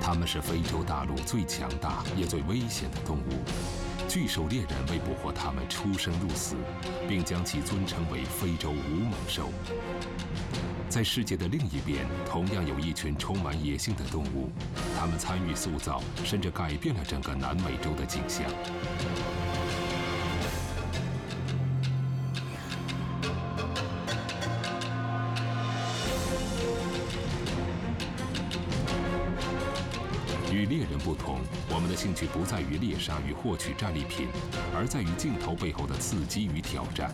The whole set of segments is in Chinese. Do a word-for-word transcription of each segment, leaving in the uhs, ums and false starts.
它们是非洲大陆最强大也最危险的动物，巨兽猎人为捕获它们出生入死，并将其尊称为非洲无猛兽。在世界的另一边，同样有一群充满野性的动物，它们参与塑造，甚至改变了整个南美洲的景象。与猎人不同，我们的兴趣不在于猎杀与获取战利品，而在于镜头背后的刺激与挑战。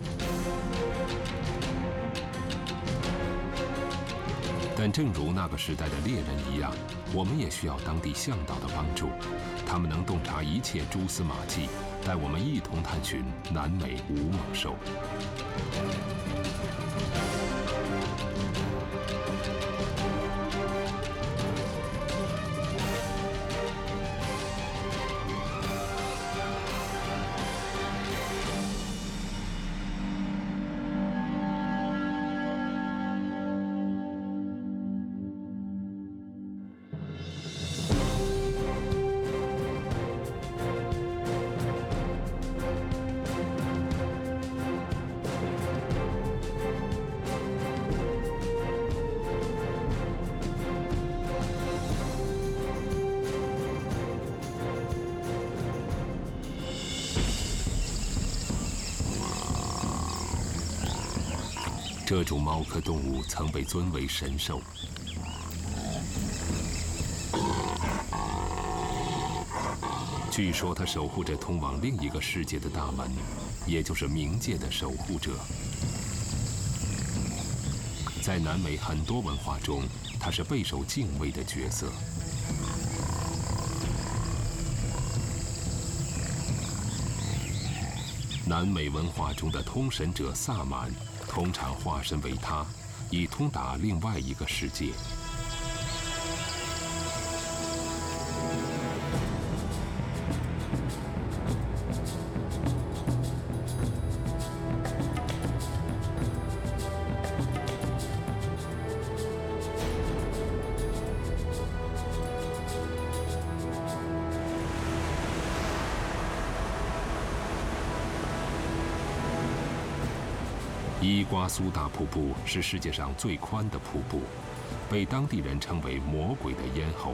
但正如那个时代的猎人一样，我们也需要当地向导的帮助，他们能洞察一切蛛丝马迹，带我们一同探寻南美无猛兽。这种猫科动物曾被尊为神兽。据说它守护着通往另一个世界的大门，也就是冥界的守护者。在南美很多文化中，它是备受敬畏的角色。南美文化中的通神者萨满，通常化身为他，以通达另外一个世界。伊瓜苏大瀑布是世界上最宽的瀑布，被当地人称为“魔鬼的咽喉”。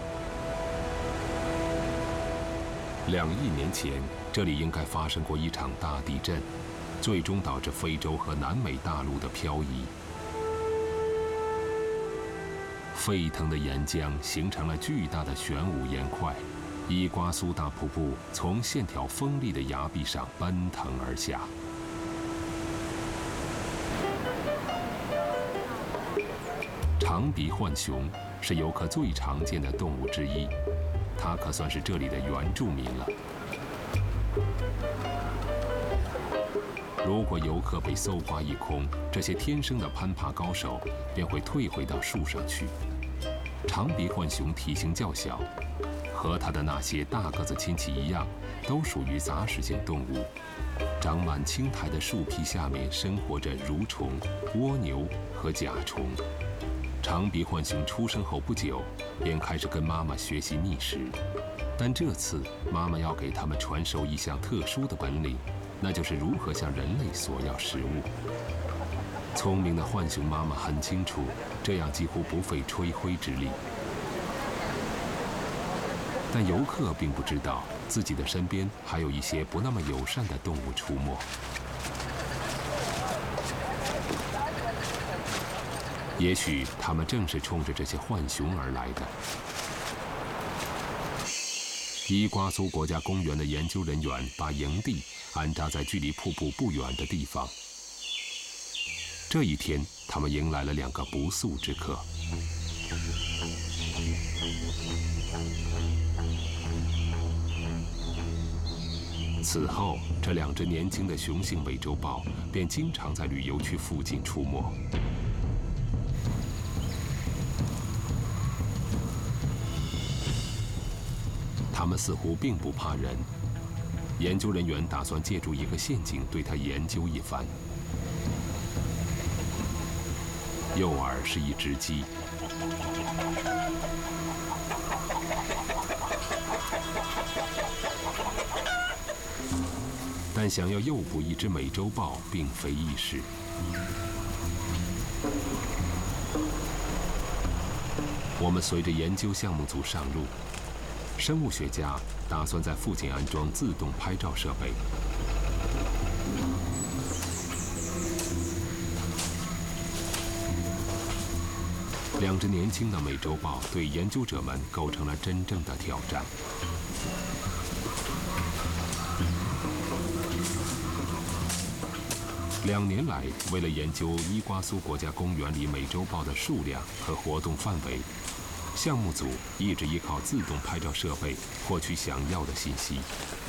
两亿年前，这里应该发生过一场大地震，最终导致非洲和南美大陆的漂移。沸腾的岩浆形成了巨大的玄武岩块，伊瓜苏大瀑布从线条锋利的崖壁上奔腾而下。长鼻浣熊是游客最常见的动物之一，它可算是这里的原住民了。如果游客被搜刮一空，这些天生的攀爬高手便会退回到树上去。长鼻浣熊体型较小，和它的那些大个子亲戚一样，都属于杂食性动物。长满青苔的树皮下面生活着蠕虫、蜗牛和甲虫。长鼻浣熊出生后不久，便开始跟妈妈学习觅食，但这次妈妈要给它们传授一项特殊的本领，那就是如何向人类索要食物。聪明的浣熊妈妈很清楚，这样几乎不费吹灰之力。但游客并不知道，自己的身边还有一些不那么友善的动物出没。也许他们正是冲着这些浣熊而来的。伊瓜苏国家公园的研究人员把营地安扎在距离瀑布不远的地方。这一天，他们迎来了两个不速之客。此后，这两只年轻的雄性美洲豹便经常在旅游区附近出没。它们似乎并不怕人。研究人员打算借助一个陷阱对它研究一番。 诱饵是一只鸡。但想要诱捕一只美洲豹并非易事。我们随着研究项目组上路，生物学家打算在附近安装自动拍照设备。两只年轻的美洲豹对研究者们构成了真正的挑战。两年来，为了研究伊瓜苏国家公园里美洲豹的数量和活动范围，项目组一直依靠自动拍照设备获取想要的信息。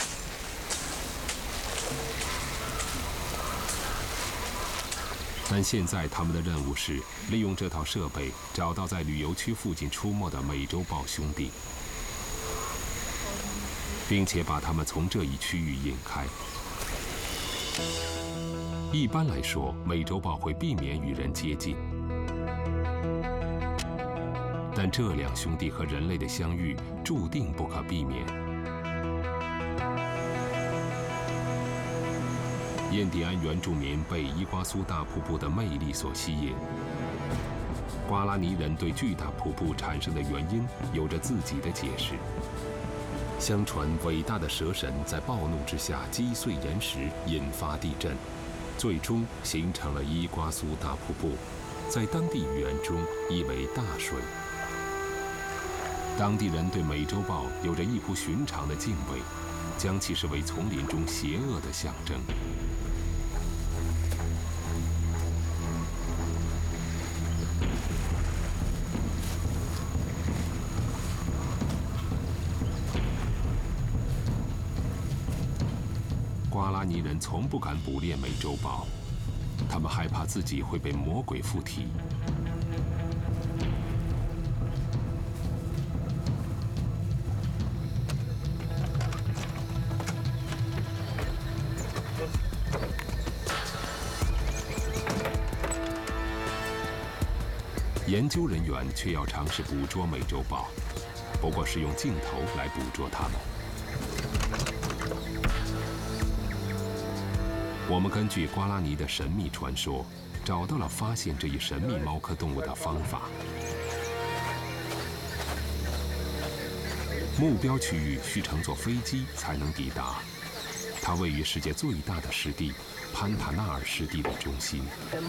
但现在他们的任务是利用这套设备找到在旅游区附近出没的美洲豹兄弟，并且把它们从这一区域引开。一般来说，美洲豹会避免与人接近，但这两兄弟和人类的相遇注定不可避免。印第安原住民被伊瓜苏大瀑布的魅力所吸引。瓜拉尼人对巨大瀑布产生的原因有着自己的解释。相传，伟大的蛇神在暴怒之下击碎岩石，引发地震，最终形成了伊瓜苏大瀑布，在当地语言中意为大水。当地人对美洲豹有着异乎寻常的敬畏，将其视为丛林中邪恶的象征。瓜拉尼人从不敢捕猎美洲豹，他们害怕自己会被魔鬼附体。研究人员却要尝试捕捉美洲豹，不过是用镜头来捕捉它们。我们根据瓜拉尼的神秘传说，找到了发现这一神秘猫科动物的方法。目标区域需乘坐飞机才能抵达，它位于世界最大的湿地——潘塔纳尔湿地的中心。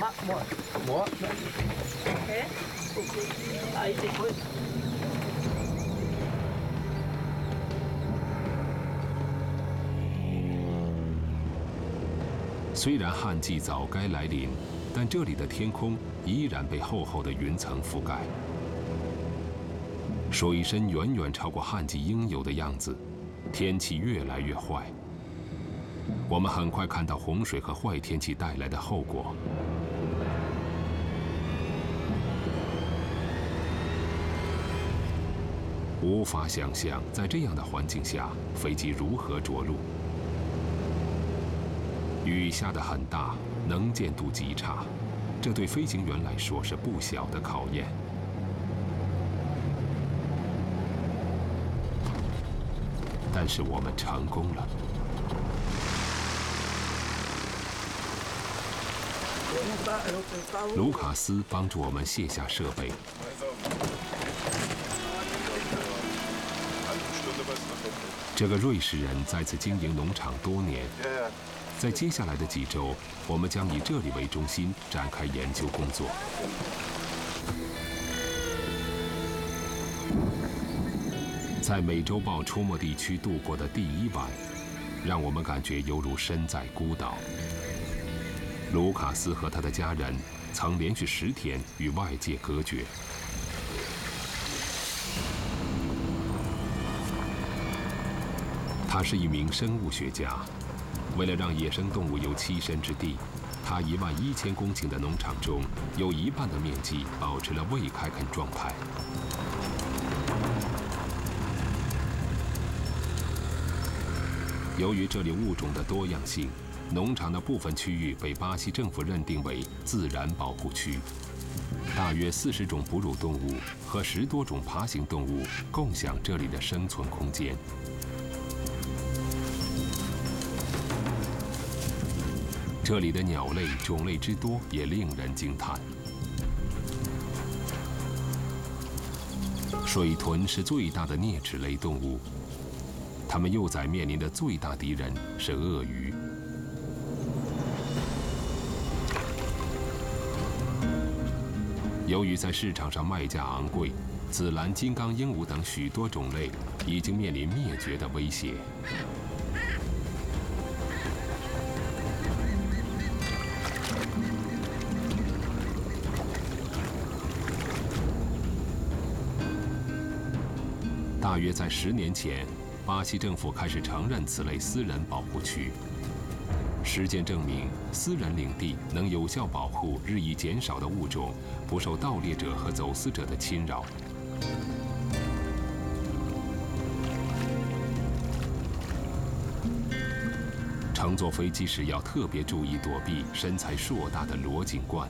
虽然旱季早该来临，但这里的天空依然被厚厚的云层覆盖，水深远远超过旱季应有的样子，天气越来越坏。我们很快看到洪水和坏天气带来的后果。无法想象在这样的环境下，飞机如何着陆。雨下得很大，能见度极差，这对飞行员来说是不小的考验。但是我们成功了。卢卡斯帮助我们卸下设备。这个瑞士人在此经营农场多年。在接下来的几周，我们将以这里为中心展开研究工作。在美洲豹出没地区度过的第一晚，让我们感觉犹如身在孤岛。卢卡斯和他的家人曾连续十天与外界隔绝。他是一名生物学家。为了让野生动物有栖身之地，他一万一千公顷的农场中有一半的面积保持了未开垦状态。由于这里物种的多样性，农场的部分区域被巴西政府认定为自然保护区。 大约四十种哺乳动物和十多种爬行动物共享这里的生存空间。这里的鸟类种类之多也令人惊叹。水豚是最大的啮齿类动物，它们幼崽面临的最大敌人是鳄鱼。由于在市场上卖价昂贵，紫蓝金刚鹦鹉等许多种类已经面临灭绝的威胁。大约在十年前，巴西政府开始承认此类私人保护区。实践证明，私人领地能有效保护日益减少的物种不受盗猎者和走私者的侵扰。乘坐飞机时要特别注意躲避身材硕大的裸颈鹳。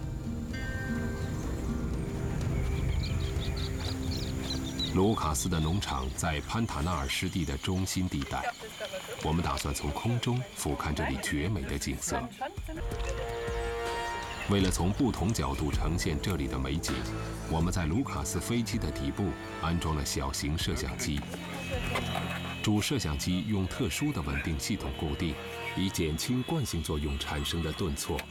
卢卡斯的农场在潘塔纳尔湿地的中心地带，我们打算从空中俯瞰这里绝美的景色。为了从不同角度呈现这里的美景，我们在卢卡斯飞机的底部安装了小型摄像机。主摄像机用特殊的稳定系统固定，以减轻惯性作用产生的顿挫。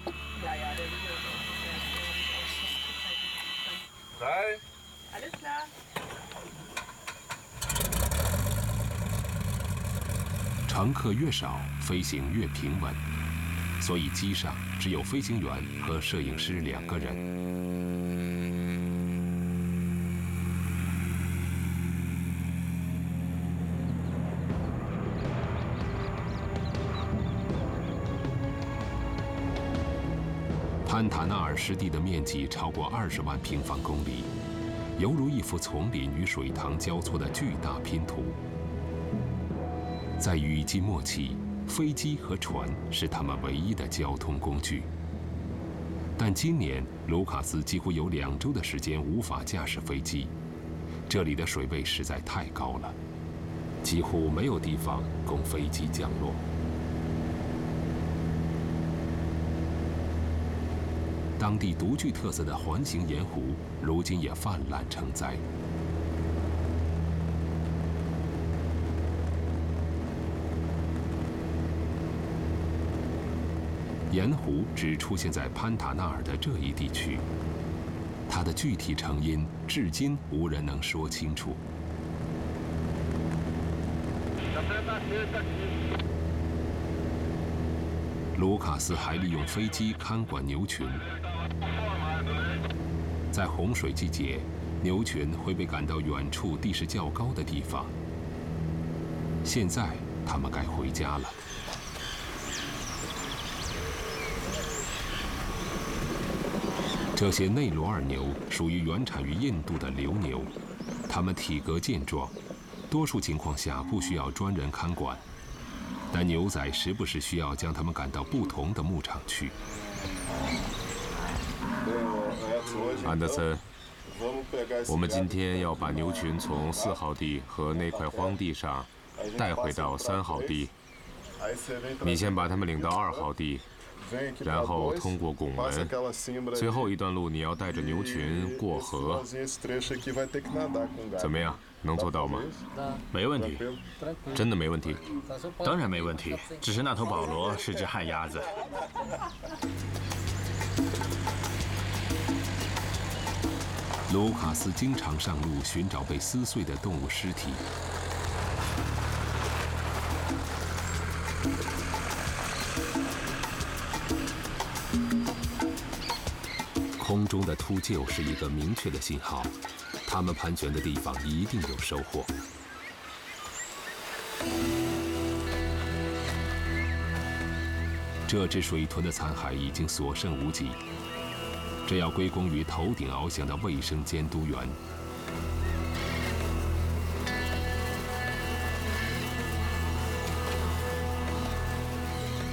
乘客越少，飞行越平稳，所以机上只有飞行员和摄影师两个人。潘塔纳尔湿地的面积超过二十万平方公里，犹如一幅丛林与水塘交错的巨大拼图。在雨季末期，飞机和船是他们唯一的交通工具。但今年，卢卡斯几乎有两周的时间无法驾驶飞机，这里的水位实在太高了，几乎没有地方供飞机降落。当地独具特色的环形盐湖，如今也泛滥成灾。盐湖只出现在潘塔纳尔的这一地区，它的具体成因至今无人能说清楚。卢卡斯还利用飞机看管牛群。在洪水季节，牛群会被赶到远处地势较高的地方。现在，它们该回家了。这些内罗尔牛属于原产于印度的流牛，它们体格健壮，多数情况下不需要专人看管，但牛仔时不时需要将它们赶到不同的牧场去。 安德森，我们今天要把牛群从四号地和那块荒地上带回到三号地。你先把他们领到二号地。然后通过拱门，最后一段路你要带着牛群过河。怎么样，能做到吗？ 没问题， 真的没问题。 当然没问题，只是那头保罗是只旱鸭子。 卢卡斯经常上路寻找被撕碎的动物尸体。空中的秃鹫是一个明确的信号，它们盘旋的地方一定有收获。这只水豚的残骸已经所剩无几，这要归功于头顶翱翔的卫生监督员。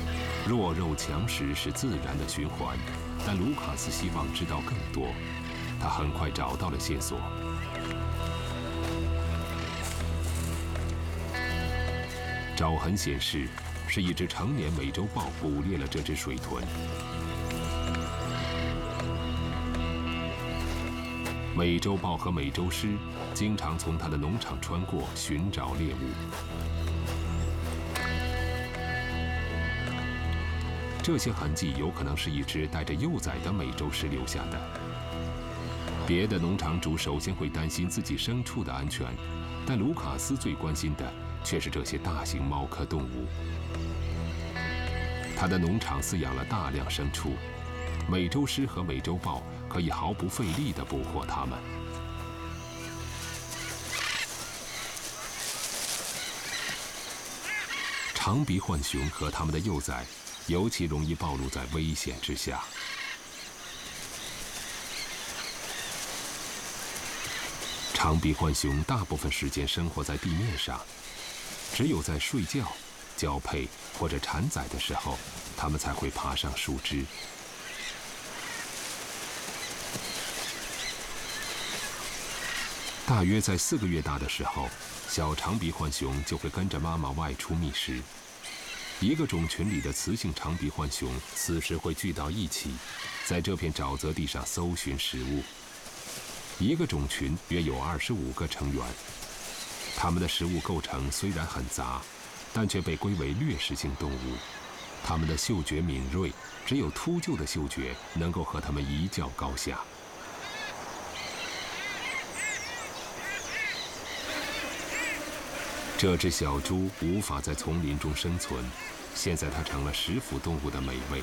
弱肉强食是自然的循环，但卢卡斯希望知道更多。 他很快找到了线索。爪痕显示，是一只成年美洲豹捕猎了这只水豚。美洲豹和美洲狮经常从他的农场穿过，寻找猎物。这些痕迹有可能是一只带着幼崽的美洲狮留下的。别的农场主首先会担心自己牲畜的安全，但卢卡斯最关心的却是这些大型猫科动物。他的农场饲养了大量牲畜，美洲狮和美洲豹可以毫不费力地捕获它们。长鼻浣熊和它们的幼崽尤其容易暴露在危险之下。长鼻浣熊大部分时间生活在地面上，只有在睡觉、交配或者产崽的时候，它们才会爬上树枝。大约在四个月大的时候，小长鼻浣熊就会跟着妈妈外出觅食。一个种群里的雌性长鼻浣熊此时会聚到一起，在这片沼泽地上搜寻食物。一个种群约有二十五个成员，它们的食物构成虽然很杂，但却被归为掠食性动物。它们的嗅觉敏锐，只有秃鹫的嗅觉能够和它们一较高下。这只小猪无法在丛林中生存，现在它成了食腐动物的美味。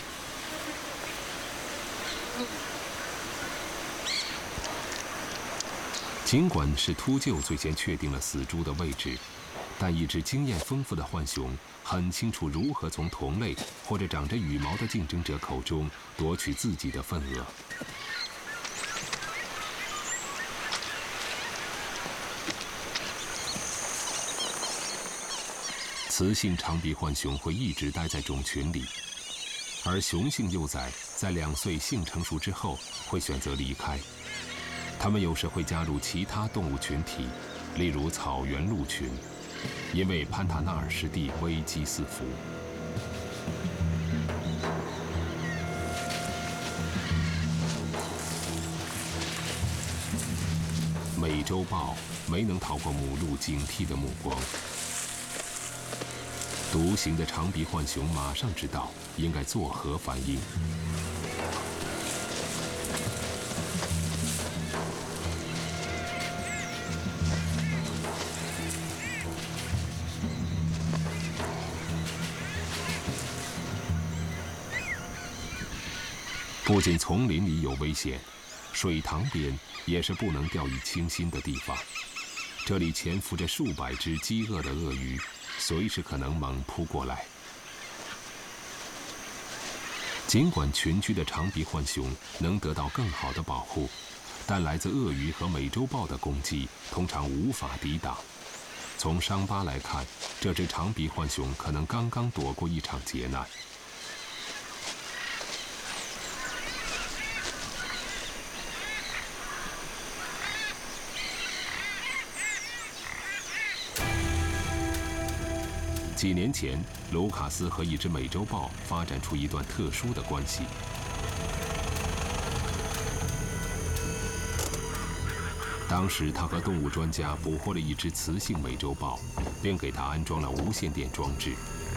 尽管是秃鹫最先确定了死猪的位置，但一只经验丰富的浣熊很清楚如何从同类或者长着羽毛的竞争者口中夺取自己的份额。雌性长鼻浣熊会一直待在种群里，而雄性幼崽在两岁性成熟之后会选择离开。它们有时会加入其他动物群体，例如草原鹿群，因为潘塔纳尔湿地危机四伏。美洲豹没能逃过母鹿警惕的目光。独行的长鼻浣熊马上知道应该作何反应。不仅丛林里有危险，水塘边也是不能掉以轻心的地方。这里潜伏着数百只饥饿的鳄鱼，随时可能猛扑过来。尽管群居的长鼻浣熊能得到更好的保护，但来自鳄鱼和美洲豹的攻击通常无法抵挡。从伤疤来看，这只长鼻浣熊可能刚刚躲过一场劫难。几年前，卢卡斯和一只美洲豹发展出一段特殊的关系。当时，他和动物专家捕获了一只雌性美洲豹，并给它安装了无线电装置。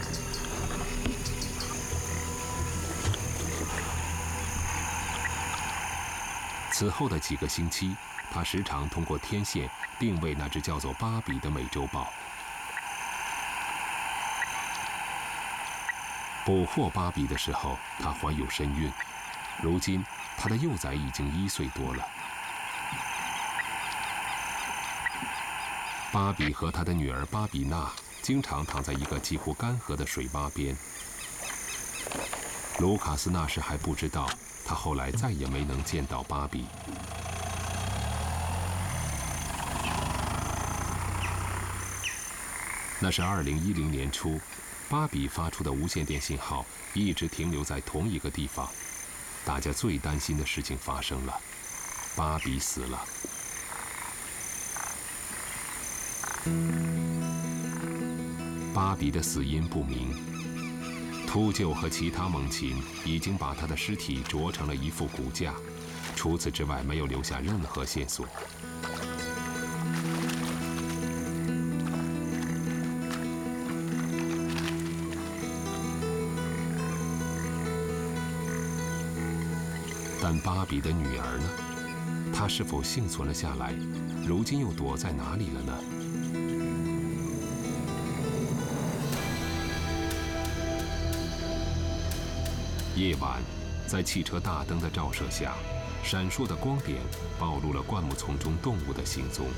此后的几个星期，他时常通过天线定位那只叫做芭比的美洲豹。捕获芭比的时候，她怀有身孕，如今她的幼崽已经一岁多了。芭比和她的女儿芭比娜经常躺在一个几乎干涸的水洼边。卢卡斯那时还不知道，他后来再也没能见到芭比。那是二零一零年初。芭比发出的无线电信号一直停留在同一个地方，大家最担心的事情发生了。 巴比死了。巴比的死因不明，秃鹫和其他猛禽已经把他的尸体啄成了一副骨架，除此之外没有留下任何线索。但巴比的女儿呢？她是否幸存了下来？如今又躲在哪里了呢？夜晚，在汽车大灯的照射下，闪烁的光点暴露了灌木丛中动物的行踪。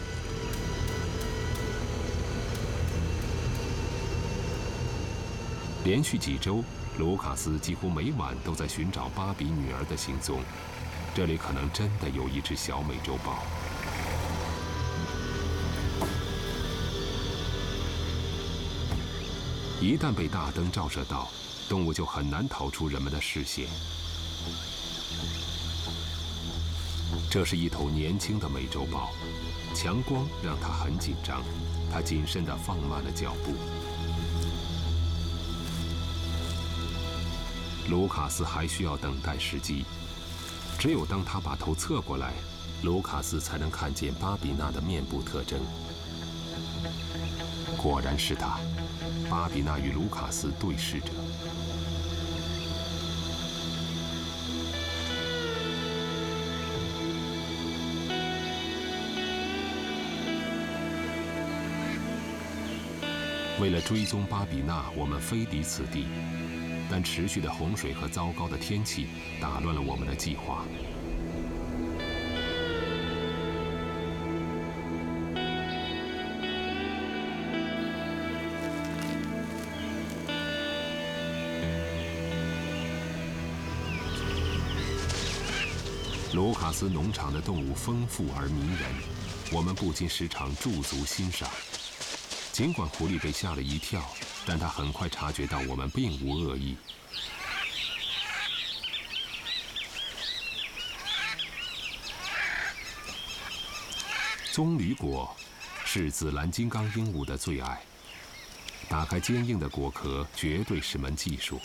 连续几周，卢卡斯几乎每晚都在寻找巴比女儿的行踪。这里可能真的有一只小美洲豹。一旦被大灯照射到，动物就很难逃出人们的视线。这是一头年轻的美洲豹，强光让它很紧张，它谨慎地放慢了脚步。卢卡斯还需要等待时机，只有当他把头侧过来，卢卡斯才能看见巴比娜的面部特征。果然是他，巴比娜与卢卡斯对视着。为了追踪巴比娜，我们飞离此地。但持续的洪水和糟糕的天气打乱了我们的计划。卢卡斯农场的动物丰富而迷人，我们不禁时常驻足欣赏。尽管狐狸被吓了一跳，但他很快察觉到我们并无恶意。棕榈果是紫蓝金刚鹦鹉的最爱，打开坚硬的果壳绝对是门技术。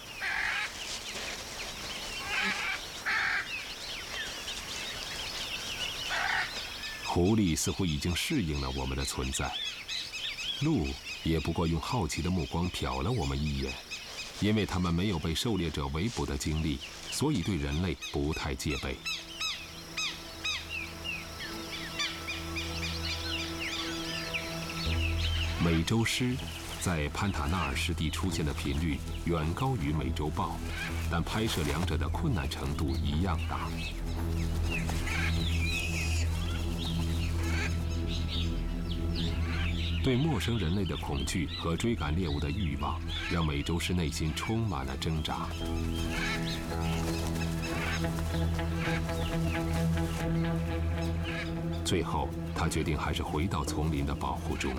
狐狸似乎已经适应了我们的存在。鹿也不过用好奇的目光瞟了我们一眼，因为它们没有被狩猎者围捕的经历，所以对人类不太戒备。美洲狮在潘塔纳尔湿地出现的频率远高于美洲豹，但拍摄两者的困难程度一样大。对陌生人类的恐惧和追赶猎物的欲望，让美洲狮内心充满了挣扎。最后，他决定还是回到丛林的保护中。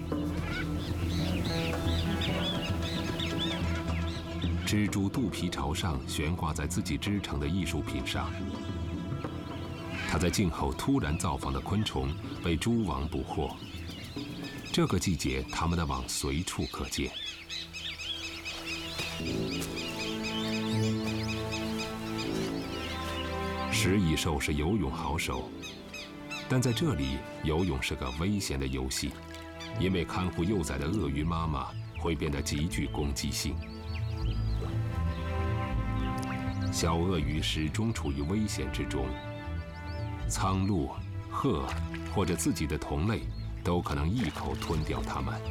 蜘蛛肚皮朝上悬挂在自己织成的艺术品上。它在静候突然造访的昆虫被蛛网捕获。这个季节，它们的网随处可见。食蚁兽是游泳好手，但在这里，游泳是个危险的游戏，因为看护幼崽的鳄鱼妈妈会变得极具攻击性。小鳄鱼始终处于危险之中，苍鹭、鹤或者自己的同类都可能一口吞掉它们。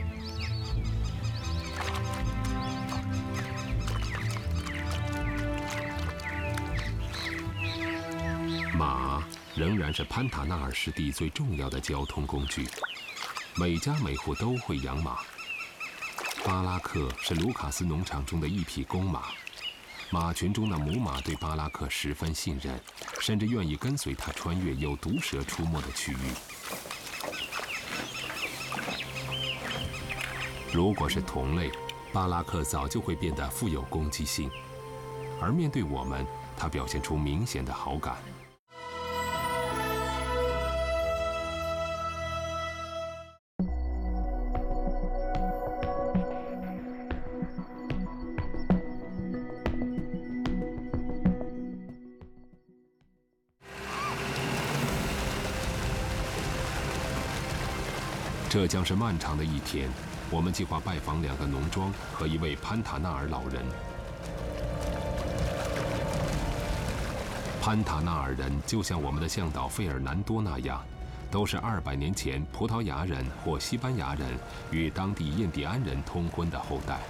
马仍然是潘塔纳尔湿地最重要的交通工具，每家每户都会养马。巴拉克是卢卡斯农场中的一匹公马，马群中的母马对巴拉克十分信任，甚至愿意跟随他穿越有毒蛇出没的区域。如果是同类，巴拉克早就会变得富有攻击性，而面对我们，他表现出明显的好感。 这将是漫长的一天。我们计划拜访两个农庄和一位潘塔纳尔老人。潘塔纳尔人就像我们的向导费尔南多那样，都是二百年前葡萄牙人或西班牙人与当地印第安人通婚的后代。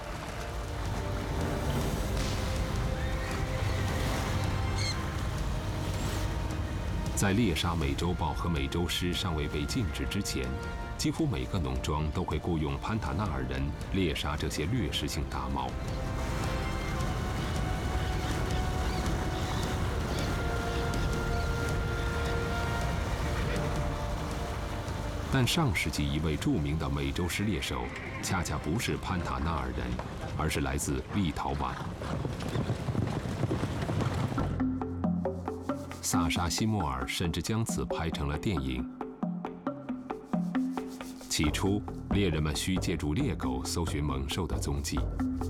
在猎杀美洲豹和美洲狮尚未被禁止之前，几乎每个农庄都会雇佣潘塔纳尔人猎杀这些掠食性大猫。但上世纪一位著名的美洲狮猎手，恰恰不是潘塔纳尔人，而是来自立陶宛。萨沙·西莫尔甚至将此拍成了电影。起初，猎人们需借助猎狗搜寻猛兽的踪迹。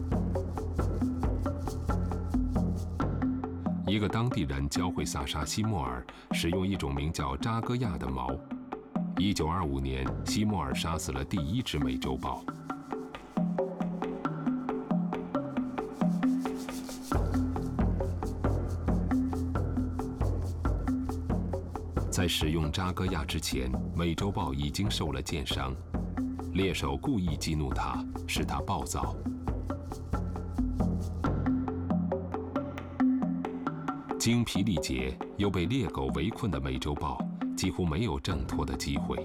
一个当地人教会萨沙·西莫尔使用一种名叫扎戈亚的矛。一九二五年，西莫尔杀死了第一只美洲豹。在使用扎戈亚之前，美洲豹已经受了箭伤。猎手故意激怒它，使它暴躁。精疲力竭又被猎狗围困的美洲豹，几乎没有挣脱的机会。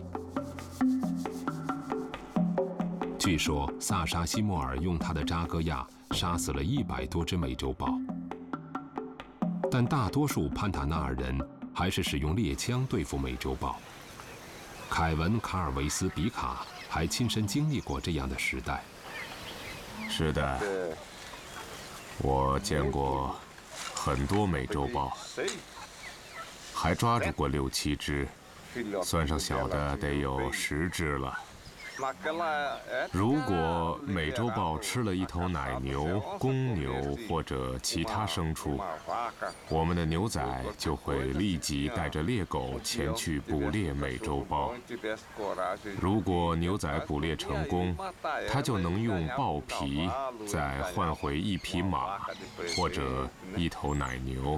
据说，萨沙·西莫尔用他的扎戈亚杀死了一百多只美洲豹，但大多数潘塔纳尔人还是使用猎枪对付美洲豹。凯文·卡尔维斯·比卡还亲身经历过这样的时代。 是的，我见过很多美洲豹，还抓住过六七只，算上小的得有十只了。如果美洲豹吃了一头奶牛、公牛或者其他牲畜，我们的牛仔就会立即带着猎狗前去捕猎美洲豹。如果牛仔捕猎成功，他就能用豹皮再换回一匹马或者一头奶牛。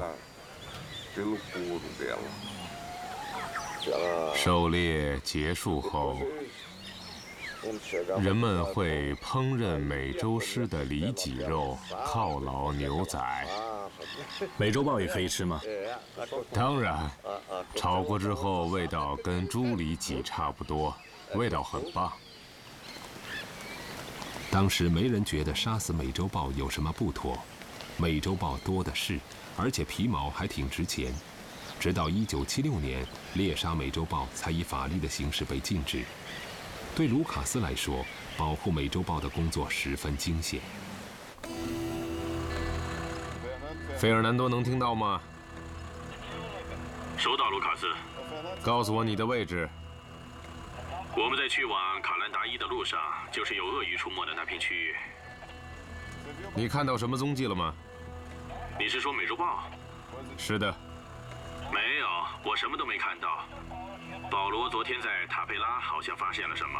狩猎结束后，人们会烹饪美洲狮的里脊肉，犒劳牛仔。 美洲豹也可以吃吗？ 当然，炒过之后味道跟猪里脊差不多，味道很棒。 当时没人觉得杀死美洲豹有什么不妥，美洲豹多的是，而且皮毛还挺值钱。直到一九七六年，猎杀美洲豹才以法律的形式被禁止。对卢卡斯来说，保护美洲豹的工作十分惊险。 费尔南多能听到吗？ 收到，卢卡斯。 告诉我你的位置。 我们在去往卡兰达伊的路上，就是有鳄鱼出没的那片区域。 你看到什么踪迹了吗？ 你是说美洲豹？ 是的。 没有，我什么都没看到。保罗昨天在塔佩拉好像发现了什么。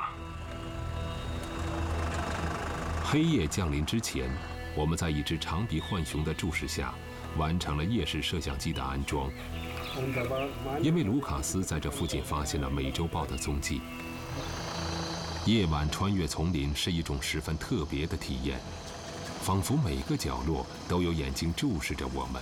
黑夜降临之前，我们在一只长鼻浣熊的注视下，完成了夜视摄像机的安装。因为卢卡斯在这附近发现了美洲豹的踪迹。夜晚穿越丛林是一种十分特别的体验，仿佛每个角落都有眼睛注视着我们。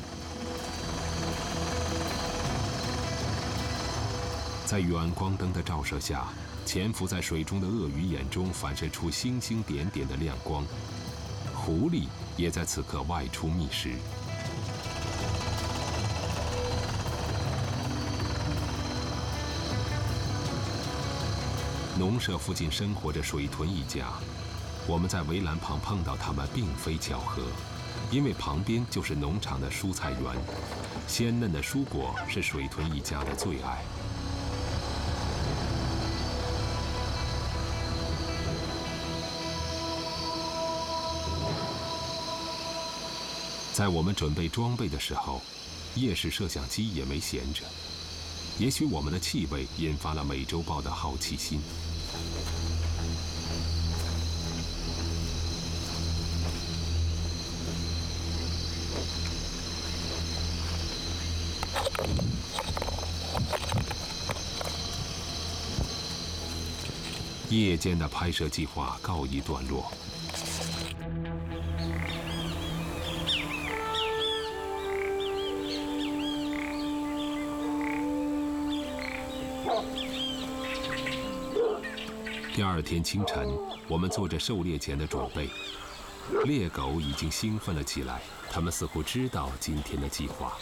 在远光灯的照射下，潜伏在水中的鳄鱼眼中反射出星星点点的亮光。狐狸也在此刻外出觅食。农舍附近生活着水豚一家，我们在围栏旁碰到他们并非巧合，因为旁边就是农场的蔬菜园，鲜嫩的蔬果是水豚一家的最爱。在我们准备装备的时候，夜视摄像机也没闲着。也许我们的气味引发了美洲豹的好奇心。 夜间的拍摄计划告一段落。第二天清晨，我们做着狩猎前的准备。猎狗已经兴奋了起来，它们似乎知道今天的计划。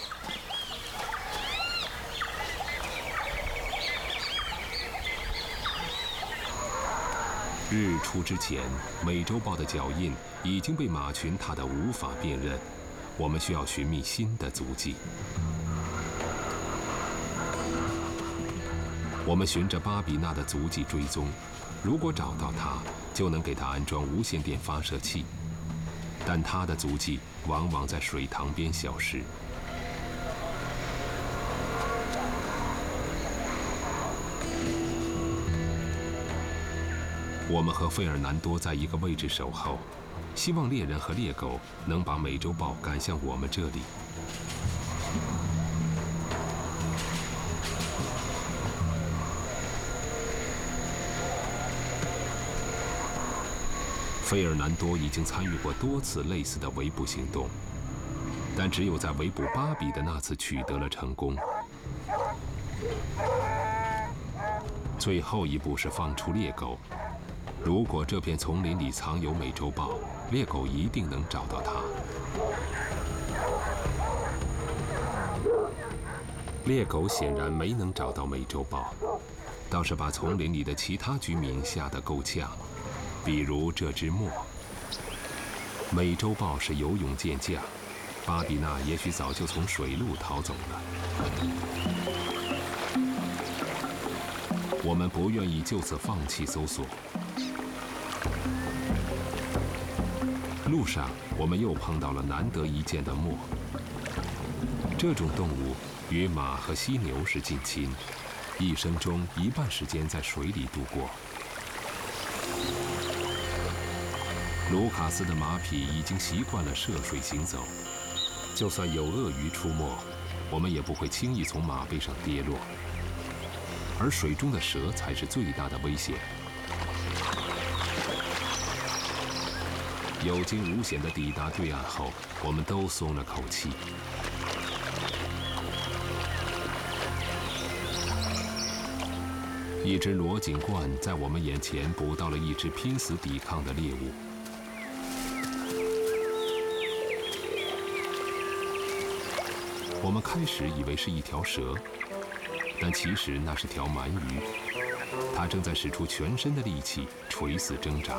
日出之前，美洲豹的脚印已经被马群踏得无法辨认，我们需要寻觅新的足迹。我们循着巴比纳的足迹追踪，如果找到它，就能给它安装无线电发射器。但它的足迹往往在水塘边消失。我们和费尔南多在一个位置守候，希望猎人和猎狗能把美洲豹赶向我们这里。费尔南多已经参与过多次类似的围捕行动，但只有在围捕巴比的那次取得了成功。最后一步是放出猎狗。如果这片丛林里藏有美洲豹，猎狗一定能找到它。猎狗显然没能找到美洲豹，倒是把丛林里的其他居民吓得够呛，比如这只墨。美洲豹是游泳健将，巴比纳也许早就从水路逃走了。我们不愿意就此放弃搜索。路上，我们又碰到了难得一见的墨。这种动物与马和犀牛是近亲，一生中一半时间在水里度过。卢卡斯的马匹已经习惯了涉水行走，就算有鳄鱼出没，我们也不会轻易从马背上跌落。而水中的蛇才是最大的危险。有惊无险地抵达对岸后，我们都松了口气。一只罗锦鹳在我们眼前捕到了一只拼死抵抗的猎物。我们开始以为是一条蛇，但其实那是条鳗鱼，它正在使出全身的力气垂死挣扎。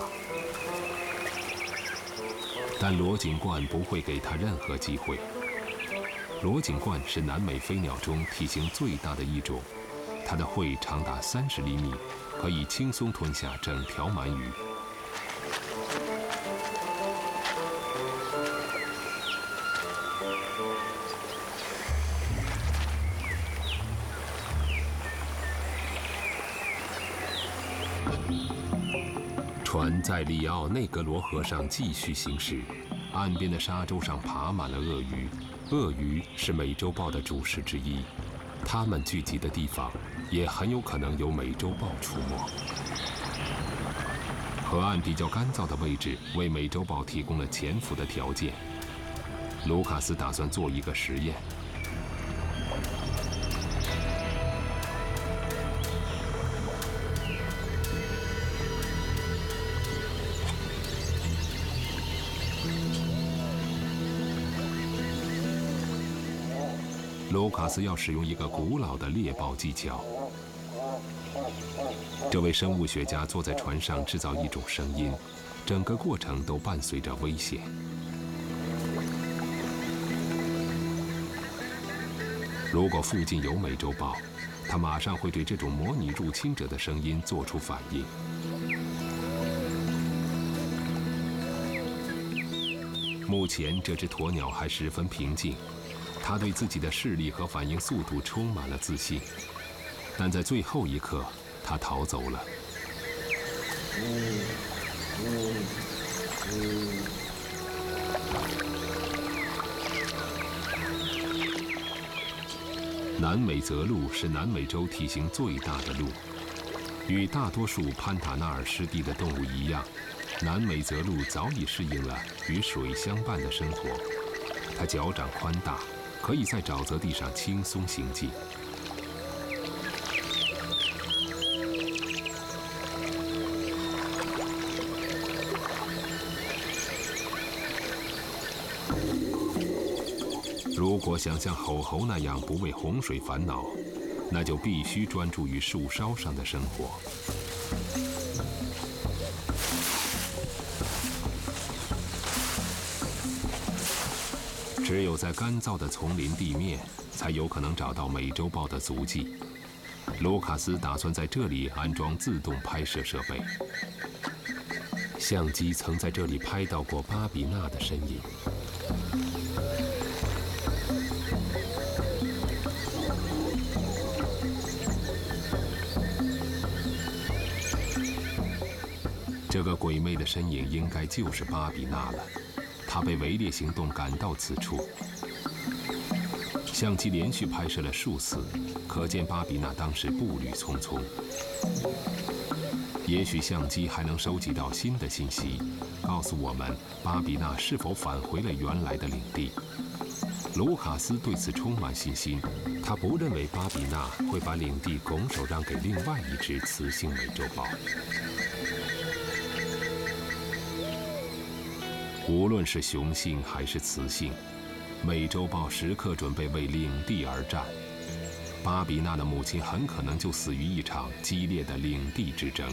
但罗锦鹳不会给它任何机会。罗锦鹳是南美飞鸟中体型最大的一种，它的喙长达三十厘米，可以轻松吞下整条鳗鱼。船在里奥内格罗河上继续行驶，岸边的沙洲上爬满了鳄鱼。鳄鱼是美洲豹的主食之一，它们聚集的地方也很有可能有美洲豹出没。河岸比较干燥的位置为美洲豹提供了潜伏的条件。卢卡斯打算做一个实验。卢卡斯要使用一个古老的猎豹技巧。这位生物学家坐在船上制造一种声音，整个过程都伴随着危险。如果附近有美洲豹，他马上会对这种模拟入侵者的声音做出反应。目前，这只鸵鸟还十分平静。他对自己的视力和反应速度充满了自信，但在最后一刻，他逃走了。南美泽鹿是南美洲体型最大的鹿， 与大多数潘塔纳尔湿地的动物一样，南美泽鹿早已适应了与水相伴的生活。它脚掌宽大，可以在沼泽地上轻松行进。如果想像吼猴那样不为洪水烦恼，那就必须专注于树梢上的生活。只有在干燥的丛林地面，才有可能找到美洲豹的足迹。卢卡斯打算在这里安装自动拍摄设备。相机曾在这里拍到过巴比娜的身影。这个鬼魅的身影应该就是巴比娜了，她被围猎行动赶到此处。相机连续拍摄了数次，可见巴比娜当时步履匆匆。也许相机还能收集到新的信息，告诉我们巴比娜是否返回了原来的领地。卢卡斯对此充满信心，他不认为巴比娜会把领地拱手让给另外一只雌性美洲豹。无论是雄性还是雌性，美洲豹时刻准备为领地而战。巴比娜的母亲很可能就死于一场激烈的领地之争。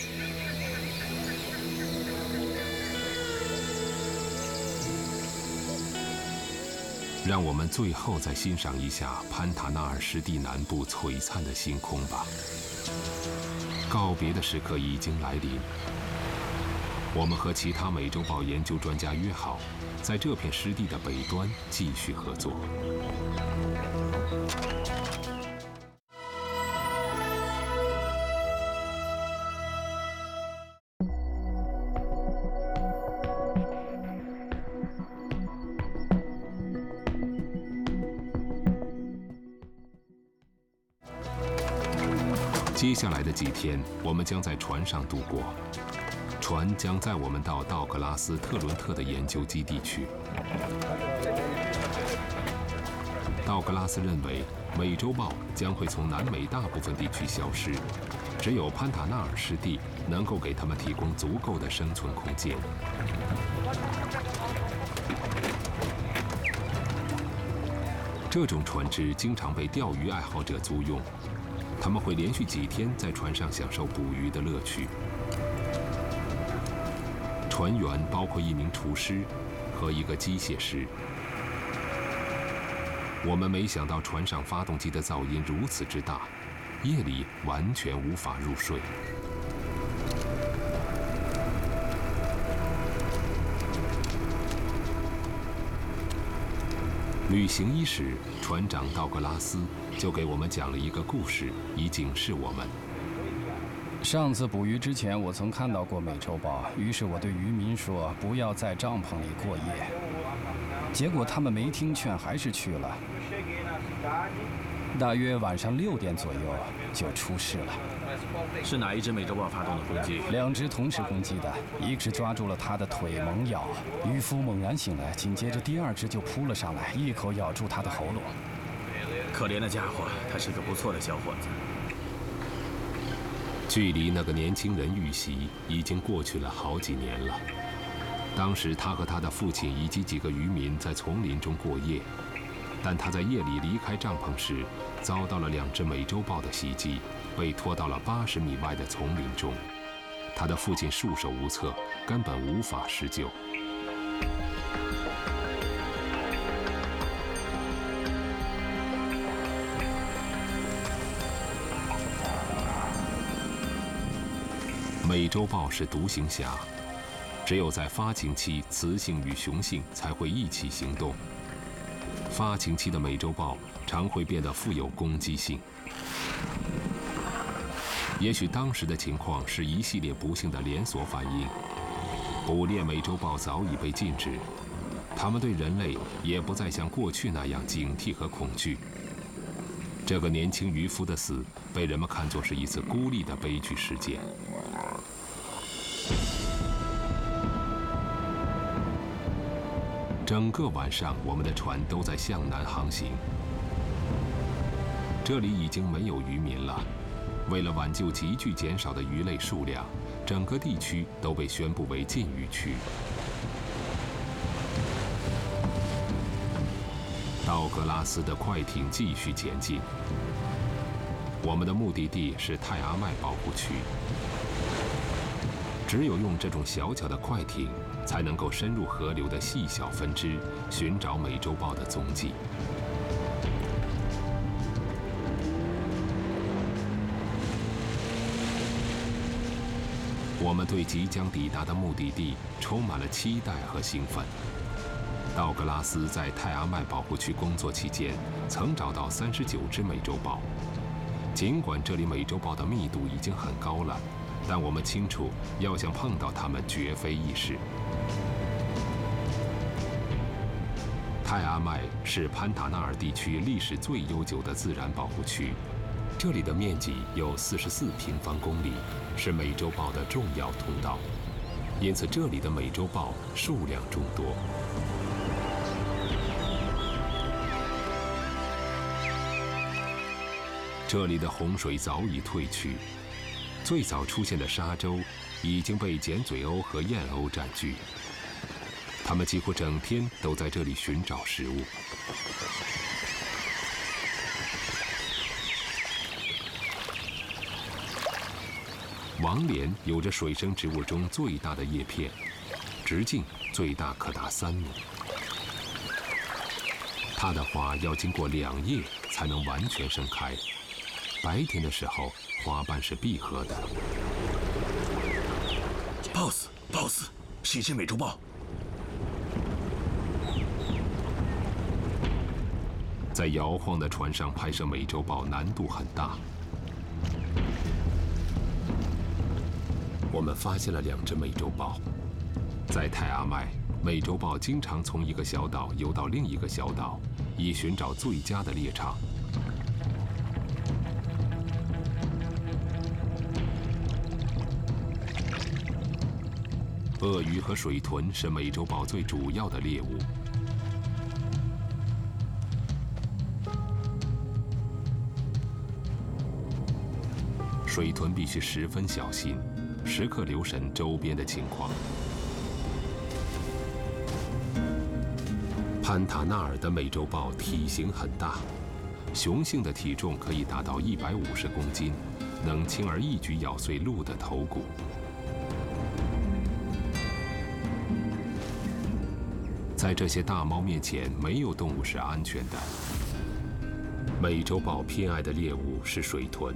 让我们最后再欣赏一下潘塔纳尔湿地南部璀璨的星空吧。告别的时刻已经来临。我们和其他美洲豹研究专家约好，在这片湿地的北端继续合作。接下来的几天，我们将在船上度过。船将载我们到道格拉斯·特伦特的研究基地去。道格拉斯认为，美洲豹将会从南美大部分地区消失，只有潘塔纳尔湿地能够给他们提供足够的生存空间。这种船只经常被钓鱼爱好者租用，他们会连续几天在船上享受捕鱼的乐趣。船员包括一名厨师和一个机械师。我们没想到船上发动机的噪音如此之大，夜里完全无法入睡。旅行伊始，船长道格拉斯就给我们讲了一个故事，以警示我们。 上次捕鱼之前，我曾看到过美洲豹，于是我对渔民说不要在帐篷里过夜。结果他们没听劝，还是去了。大约晚上六点左右就出事了。 是哪一只美洲豹发动的攻击？ 两只同时攻击的，一只抓住了他的腿猛咬，渔夫猛然醒来，紧接着第二只就扑了上来，一口咬住他的喉咙。 可怜的家伙，他是个不错的小伙子。 距离那个年轻人遇袭已经过去了好几年了。当时他和他的父亲以及几个渔民在丛林中过夜，但他在夜里离开帐篷时，遭到了两只美洲豹的袭击，被拖到了八十米外的丛林中。他的父亲束手无策，根本无法施救。美洲豹是独行侠，只有在发情期，雌性与雄性才会一起行动。发情期的美洲豹常会变得富有攻击性。也许当时的情况是一系列不幸的连锁反应。捕猎美洲豹早已被禁止，它们对人类也不再像过去那样警惕和恐惧。 这个年轻渔夫的死被人们看作是一次孤立的悲剧事件。整个晚上，我们的船都在向南航行。这里已经没有渔民了。为了挽救急剧减少的鱼类数量，整个地区都被宣布为禁渔区。道格拉斯的快艇继续前进。我们的目的地是泰阿麦保护区。只有用这种小巧的快艇，才能够深入河流的细小分支，寻找美洲豹的踪迹。我们对即将抵达的目的地充满了期待和兴奋。道格拉斯在泰阿麦保护区工作期间，曾找到三十九只美洲豹。尽管这里美洲豹的密度已经很高了，但我们清楚，要想碰到它们绝非易事。泰阿麦是潘塔纳尔地区历史最悠久的自然保护区，这里的面积有四十四平方公里，是美洲豹的重要通道，因此这里的美洲豹数量众多。这里的洪水早已退去，最早出现的沙洲已经被剪嘴鸥和燕鸥占据，它们几乎整天都在这里寻找食物。王莲有着水生植物中最大的叶片，直径最大可达三米。它的花要经过两夜才能完全盛开。白天的时候，花瓣是闭合的。 boss boss 是一只美洲豹。 在摇晃的船上拍摄美洲豹难度很大。我们发现了两只美洲豹。在泰阿麦，美洲豹经常从一个小岛游到另一个小岛，以寻找最佳的猎场。鳄鱼和水豚是美洲豹最主要的猎物。水豚必须十分小心，时刻留神周边的情况。潘塔纳尔的美洲豹体型很大，雄性的体重可以达到一百五十公斤，能轻而易举咬碎鹿的头骨。在这些大猫面前，没有动物是安全的。美洲豹偏爱的猎物是水豚。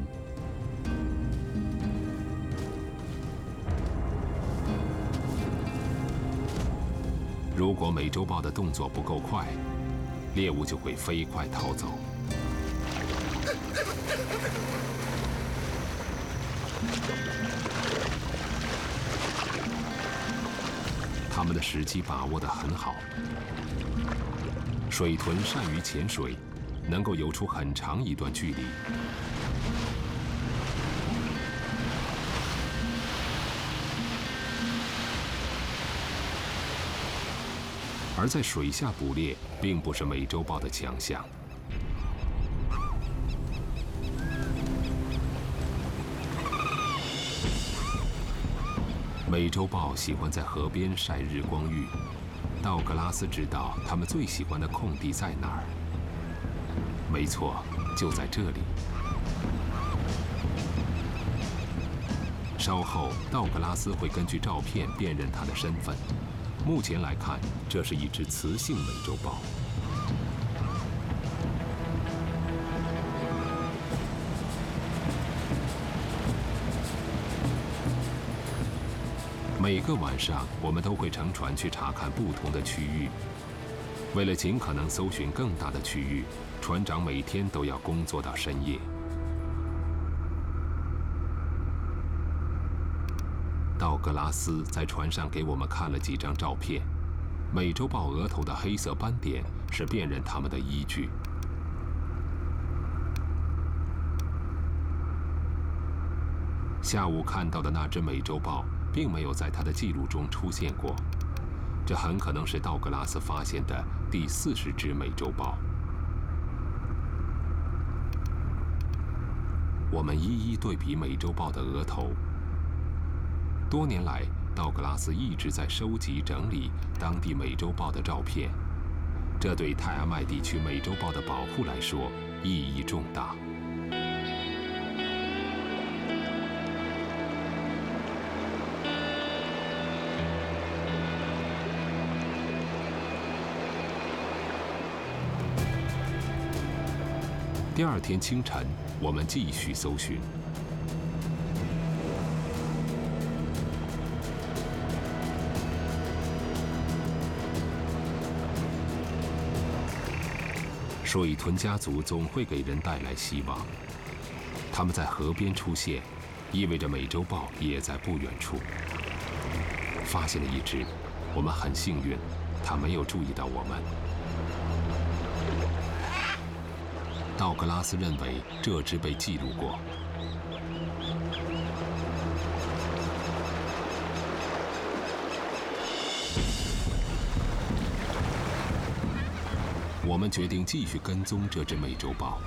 如果美洲豹的动作不够快，猎物就会飞快逃走。它们的时机把握得很好。水豚善于潜水，能够游出很长一段距离。而在水下捕猎并不是美洲豹的强项。美洲豹喜欢在河边晒日光浴。道格拉斯知道他们最喜欢的空地在哪儿。没错，就在这里。稍后，道格拉斯会根据照片辨认它的身份。目前来看，这是一只雌性美洲豹。每个晚上，我们都会乘船去查看不同的区域。为了尽可能搜寻更大的区域，船长每天都要工作到深夜。道格拉斯在船上给我们看了几张照片，美洲豹额头的黑色斑点是辨认它们的依据。 下午看到的那只美洲豹并没有在他的记录中出现过，这很可能是道格拉斯发现的第四十只美洲豹。我们一一对比美洲豹的额头。多年来，道格拉斯一直在收集整理当地美洲豹的照片，这对泰阿麦地区美洲豹的保护来说意义重大。第二天清晨，我们继续搜寻。水豚家族总会给人带来希望。它们在河边出现，意味着美洲豹也在不远处。发现了一只，我们很幸运，它没有注意到我们。道格拉斯认为这只被记录过。我们决定继续跟踪这只美洲豹。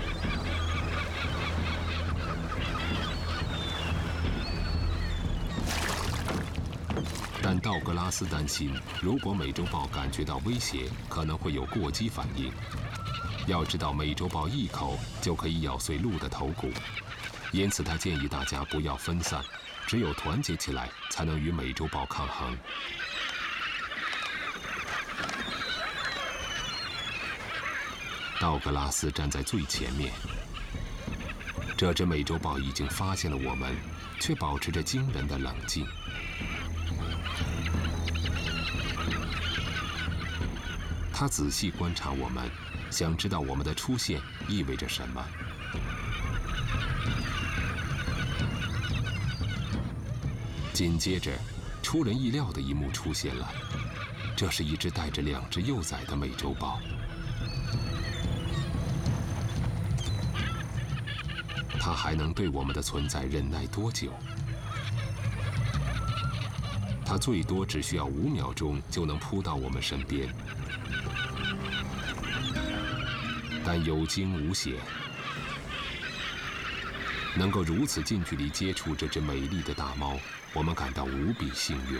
但道格拉斯担心，如果美洲豹感觉到威胁，可能会有过激反应。要知道，美洲豹一口就可以咬碎鹿的头骨，因此他建议大家不要分散，只有团结起来，才能与美洲豹抗衡。道格拉斯站在最前面，这只美洲豹已经发现了我们，却保持着惊人的冷静。他仔细观察我们，想知道我们的出现意味着什么。紧接着，出人意料的一幕出现了，这是一只带着两只幼崽的美洲豹。它还能对我们的存在忍耐多久？它最多只需要五秒钟就能扑到我们身边。但有惊无险，能够如此近距离接触这只美丽的大猫，我们感到无比幸运。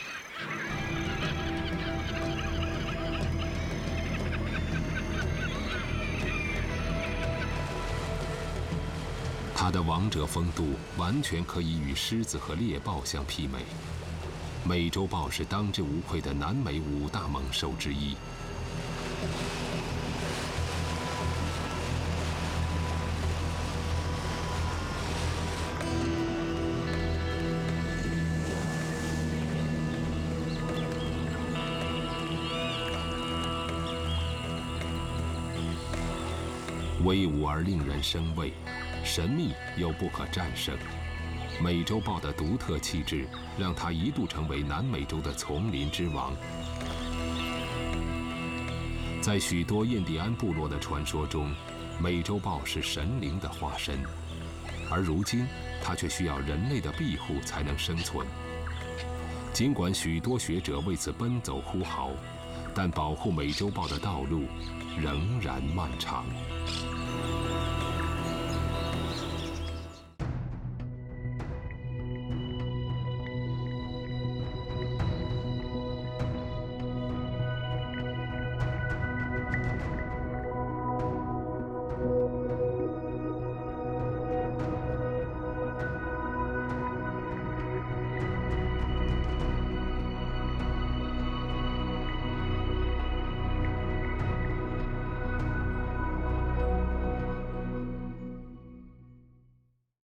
它的王者风度完全可以与狮子和猎豹相媲美。美洲豹是当之无愧的南美五大猛兽之一。威武而令人生畏，神秘又不可战胜。美洲豹的独特气质让它一度成为南美洲的丛林之王。在许多印第安部落的传说中，美洲豹是神灵的化身，而如今它却需要人类的庇护才能生存。尽管许多学者为此奔走呼号，但保护美洲豹的道路仍然漫长。